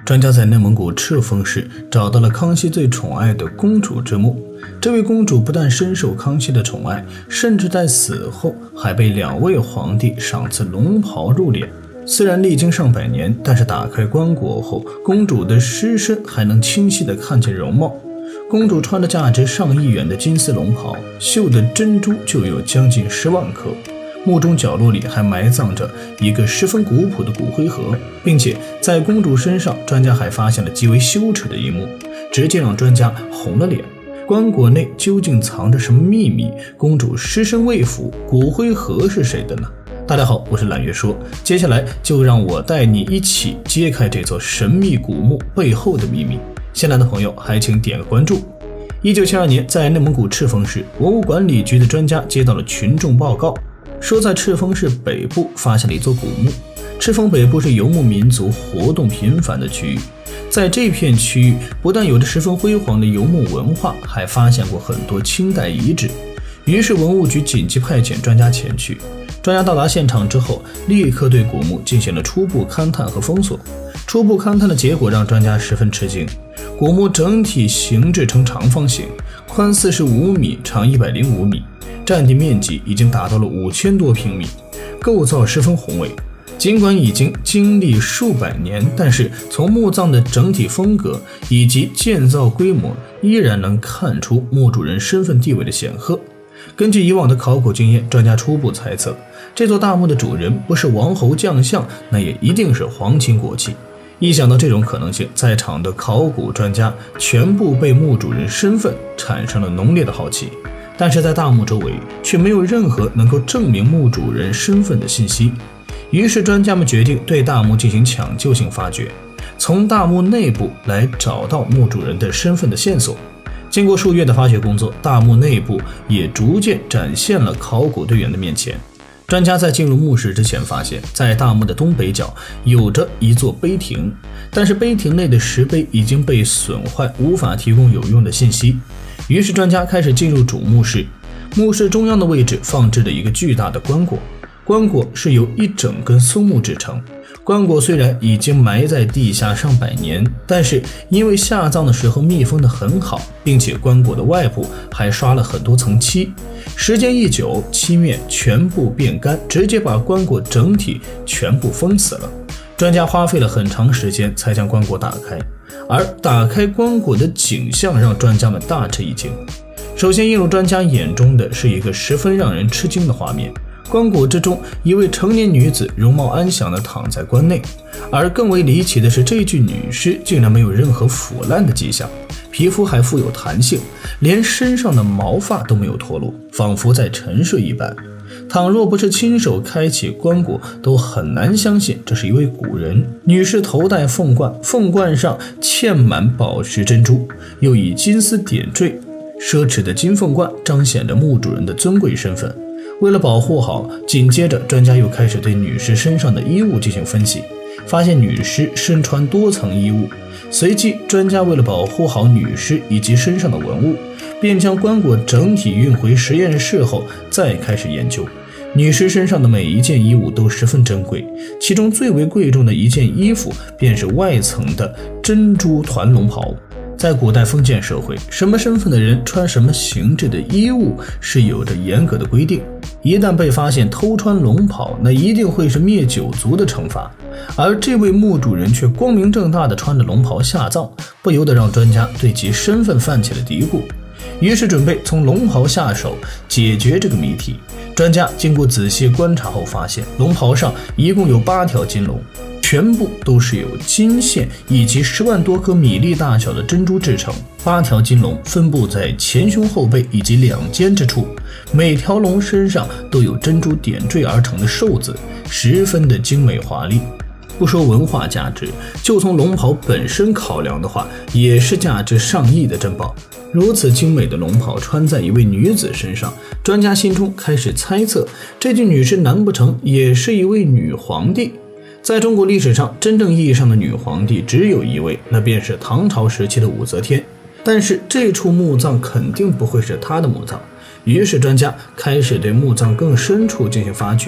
专家在内蒙古赤峰市找到了康熙最宠爱的公主之墓。这位公主不但深受康熙的宠爱，甚至在死后还被2位皇帝赏赐龙袍入殓。虽然历经上百年，但是打开棺椁后，公主的尸身还能清晰地看见容貌。公主穿着价值上亿元的金丝龙袍，绣的珍珠就有将近10万颗。墓中角落里还埋葬着一个十分古朴的骨灰盒，并且在公主身上，专家还发现了极为羞耻的一幕，直接让专家红了脸。棺椁内究竟藏着什么秘密？公主尸身未腐，骨灰盒是谁的呢？大家好，我是揽月说，接下来就让我带你一起揭开这座神秘古墓背后的秘密。新来的朋友还请点个关注。1972年，在内蒙古赤峰市文物管理局的专家接到了群众报告，说在赤峰市北部发现了一座古墓。赤峰北部是游牧民族活动频繁的区域，在这片区域不但有着十分辉煌的游牧文化，还发现过很多清代遗址。于是文物局紧急派遣专家前去。专家到达现场之后，立刻对古墓进行了初步勘探和封锁。初步勘探的结果让专家十分吃惊，古墓整体形制呈长方形，宽45米，长105米，占地面积已经达到了5000多平米，构造十分宏伟。尽管已经经历数百年，但是从墓葬的整体风格以及建造规模，依然能看出墓主人身份地位的显赫。根据以往的考古经验，专家初步猜测，这座大墓的主人不是王侯将相，那也一定是皇亲国戚。一想到这种可能性，在场的考古专家全部被墓主人身份产生了浓烈的好奇。但是在大墓周围却没有任何能够证明墓主人身份的信息，于是专家们决定对大墓进行抢救性发掘，从大墓内部来找到墓主人的身份的线索。经过数月的发掘工作，大墓内部也逐渐展现了考古队员的面前。专家在进入墓室之前发现，在大墓的东北角有着一座碑亭，但是碑亭内的石碑已经被损坏，无法提供有用的信息。于是专家开始进入主墓室，墓室中央的位置放置着一个巨大的棺椁，棺椁是由一整根松木制成。棺椁虽然已经埋在地下上百年，但是因为下葬的时候密封得很好，并且棺椁的外部还刷了很多层漆，时间一久，漆面全部变干，直接把棺椁整体全部封死了。专家花费了很长时间才将棺椁打开，而打开棺椁的景象让专家们大吃一惊。首先映入专家眼中的是一个十分让人吃惊的画面，棺椁之中，一位成年女子容貌安详地躺在棺内，而更为离奇的是，这具女尸竟然没有任何腐烂的迹象，皮肤还富有弹性，连身上的毛发都没有脱落，仿佛在沉睡一般。倘若不是亲手开启棺椁，都很难相信这是一位古人。女尸头戴凤冠，凤冠上嵌满宝石珍珠，又以金丝点缀，奢侈的金凤冠彰显着墓主人的尊贵身份。为了保护好，紧接着专家又开始对女尸身上的衣物进行分析，发现女尸身穿多层衣物。随即专家为了保护好女尸以及身上的文物，便将棺椁整体运回实验室后再开始研究。女尸身上的每一件衣物都十分珍贵，其中最为贵重的一件衣服便是外层的珍珠团龙袍。在古代封建社会，什么身份的人穿什么形制的衣物是有着严格的规定，一旦被发现偷穿龙袍，那一定会是灭九族的惩罚。而这位墓主人却光明正大地穿着龙袍下葬，不由得让专家对其身份泛起了嘀咕。于是准备从龙袍下手解决这个谜题。专家经过仔细观察后发现，龙袍上一共有8条金龙，全部都是由金线以及10万多颗米粒大小的珍珠制成。8条金龙分布在前胸后背以及两肩之处，每条龙身上都有珍珠点缀而成的寿字，十分的精美华丽。不说文化价值，就从龙袍本身考量的话，也是价值上亿的珍宝。如此精美的龙袍穿在一位女子身上，专家心中开始猜测，这具女尸难不成也是一位女皇帝？在中国历史上，真正意义上的女皇帝只有一位，那便是唐朝时期的武则天。但是这处墓葬肯定不会是她的墓葬，于是专家开始对墓葬更深处进行发掘。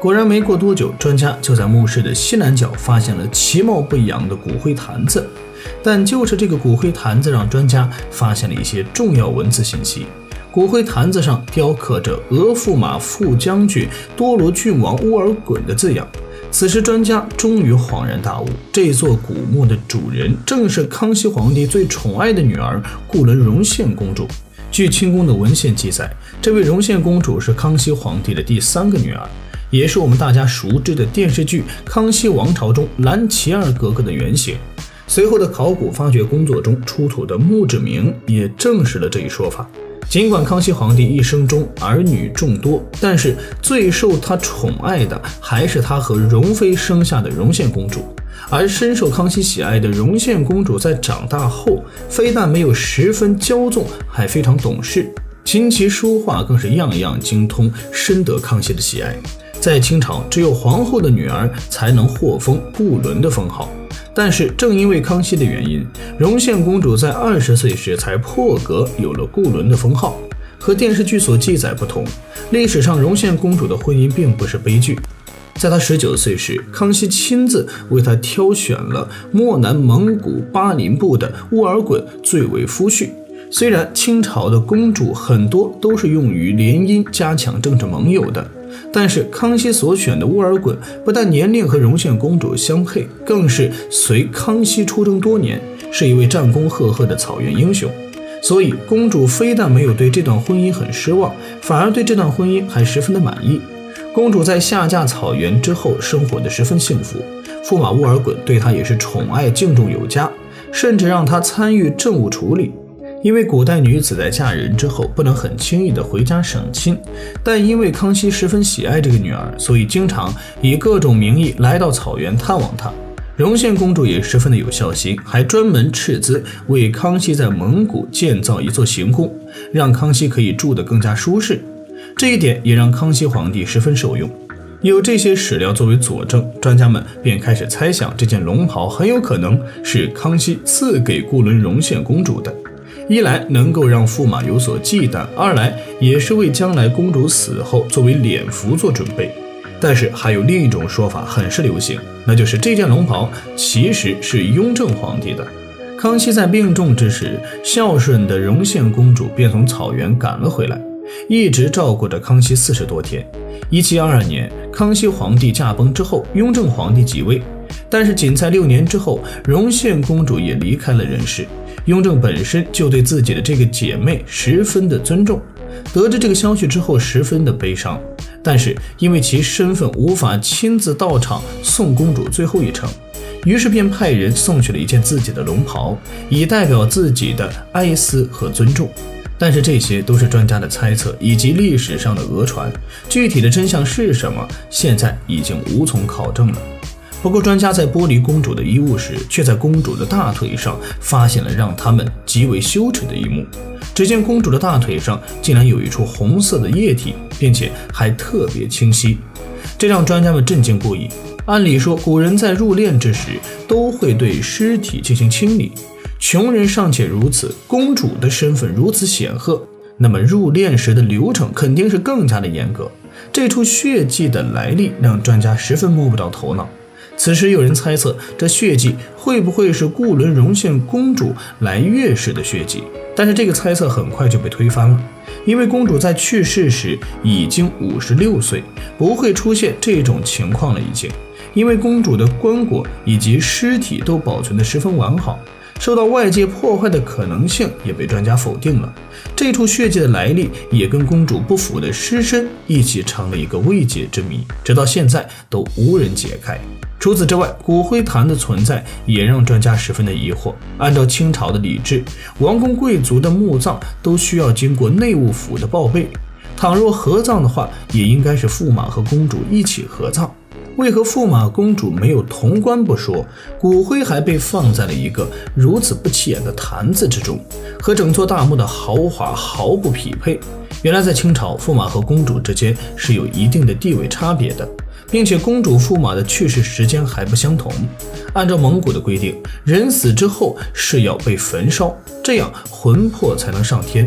果然没过多久，专家就在墓室的西南角发现了其貌不扬的骨灰坛子。但就是这个骨灰坛子让专家发现了一些重要文字信息。骨灰坛子上雕刻着俄驸马副将军多罗郡王乌尔衮的字样。此时专家终于恍然大悟，这座古墓的主人正是康熙皇帝最宠爱的女儿固伦容宪公主。据清宫的文献记载，这位容宪公主是康熙皇帝的第3个女儿，也是我们大家熟知的电视剧《康熙王朝》中蓝琪儿格格的原型。随后的考古发掘工作中出土的墓志铭也证实了这一说法。尽管康熙皇帝一生中儿女众多，但是最受他宠爱的还是他和容妃生下的容宪公主。而深受康熙喜爱的容宪公主在长大后，非但没有十分骄纵，还非常懂事，琴棋书画更是样样精通，深得康熙的喜爱。在清朝，只有皇后的女儿才能获封固伦的封号。但是正因为康熙的原因，容宪公主在20岁时才破格有了固伦的封号。和电视剧所记载不同，历史上容宪公主的婚姻并不是悲剧。在她19岁时，康熙亲自为她挑选了漠南蒙古巴林部的乌尔衮最为夫婿。虽然清朝的公主很多都是用于联姻加强政治盟友的，但是康熙所选的乌尔衮不但年龄和容宪公主相配，更是随康熙出征多年，是一位战功赫赫的草原英雄。所以公主非但没有对这段婚姻很失望，反而对这段婚姻还十分的满意。公主在下嫁草原之后生活得十分幸福，驸马乌尔衮对她也是宠爱敬重有加，甚至让她参与政务处理。因为古代女子在嫁人之后不能很轻易的回家省亲，但因为康熙十分喜爱这个女儿，所以经常以各种名义来到草原探望她。容宪公主也十分的有孝心，还专门斥资为康熙在蒙古建造一座行宫，让康熙可以住得更加舒适。这一点也让康熙皇帝十分受用。有这些史料作为佐证，专家们便开始猜想这件龙袍很有可能是康熙赐给固伦容宪公主的。一来能够让驸马有所忌惮，二来也是为将来公主死后作为殓服做准备。但是还有另一种说法很是流行，那就是这件龙袍其实是雍正皇帝的。康熙在病重之时，孝顺的容宪公主便从草原赶了回来，一直照顾着康熙40多天。1722年，康熙皇帝驾崩之后，雍正皇帝即位，但是仅在6年之后，容宪公主也离开了人世。雍正本身就对自己的这个姐妹十分的尊重，得知这个消息之后十分的悲伤，但是因为其身份无法亲自到场送公主最后一程，于是便派人送去了一件自己的龙袍，以代表自己的哀思和尊重。但是这些都是专家的猜测以及历史上的讹传，具体的真相是什么，现在已经无从考证了。不过专家在剥离公主的衣物时，却在公主的大腿上发现了让他们极为羞耻的一幕。只见公主的大腿上竟然有一处红色的液体，并且还特别清晰，这让专家们震惊不已。按理说，古人在入殓之时都会对尸体进行清理，穷人尚且如此，公主的身份如此显赫，那么入殓时的流程肯定是更加的严格。这处血迹的来历让专家十分摸不着头脑。此时有人猜测，这血迹会不会是固伦容宪公主来月时的血迹？但是这个猜测很快就被推翻了，因为公主在去世时已经56岁，不会出现这种情况了已经。因为公主的棺椁以及尸体都保存得十分完好，受到外界破坏的可能性也被专家否定了。这处血迹的来历也跟公主不腐的尸身一起成了一个未解之谜，直到现在都无人解开。除此之外，骨灰坛的存在也让专家十分的疑惑。按照清朝的礼制，王公贵族的墓葬都需要经过内务府的报备，倘若合葬的话，也应该是驸马和公主一起合葬。为何驸马公主没有同棺不说，骨灰还被放在了一个如此不起眼的坛子之中，和整座大墓的豪华毫不匹配？原来在清朝，驸马和公主之间是有一定的地位差别的，并且公主驸马的去世时间还不相同。按照蒙古的规定，人死之后是要被焚烧，这样魂魄才能上天。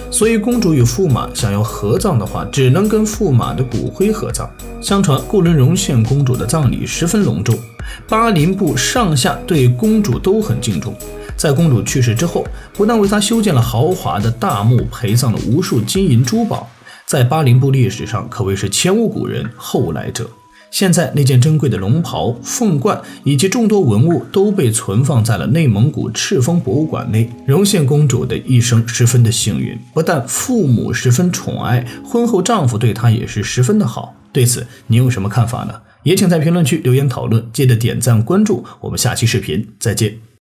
所以公主与驸马想要合葬的话，只能跟驸马的骨灰合葬。相传固伦荣献公主的葬礼十分隆重，巴林部上下对公主都很敬重。在公主去世之后，不但为她修建了豪华的大墓，陪葬了无数金银珠宝，在巴林部历史上可谓是前无古人后来者。现在那件珍贵的龙袍、凤冠以及众多文物都被存放在了内蒙古赤峰博物馆内。荣献公主的一生十分的幸运，不但父母十分宠爱，婚后丈夫对她也是十分的好。对此你有什么看法呢？也请在评论区留言讨论，记得点赞关注，我们下期视频再见。